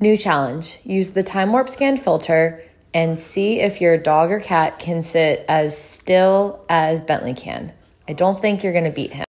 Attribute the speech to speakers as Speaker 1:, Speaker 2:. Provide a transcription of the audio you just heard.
Speaker 1: New challenge. Use the time warp scan filter and see if your dog or cat can sit as still as Bentley can. I don't think you're going to beat him.